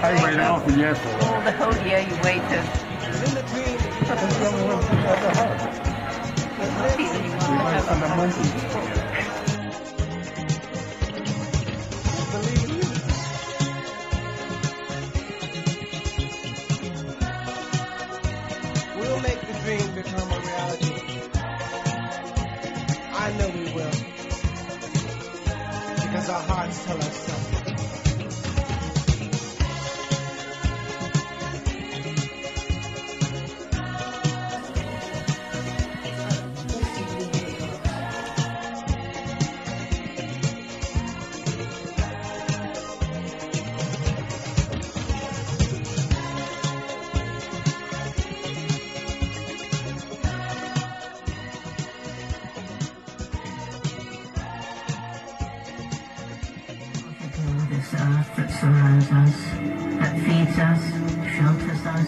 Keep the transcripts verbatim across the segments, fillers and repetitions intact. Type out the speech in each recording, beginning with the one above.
I wait out for yes. All the whole year you waited. That's the only one thing I ever had. We might spend a month. We'll make the dream become a reality. I know we will. Because our hearts tell us so. This earth that surrounds us, that feeds us, shelters us,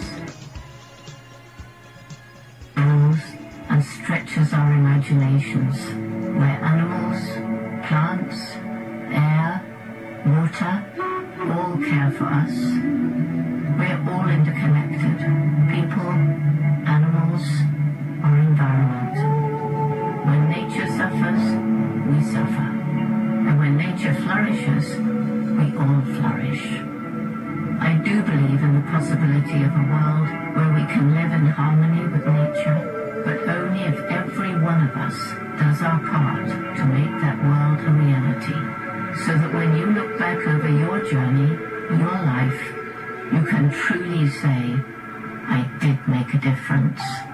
animals, and stretches our imaginations, where animals, plants, air, water, all care for us. We're all interconnected, people, animals, our environment. When nature suffers, we suffer. And when nature flourishes, we all flourish. I do believe in the possibility of a world where we can live in harmony with nature, but only if every one of us does our part to make that world a reality, so that when you look back over your journey, your life, you can truly say, I did make a difference.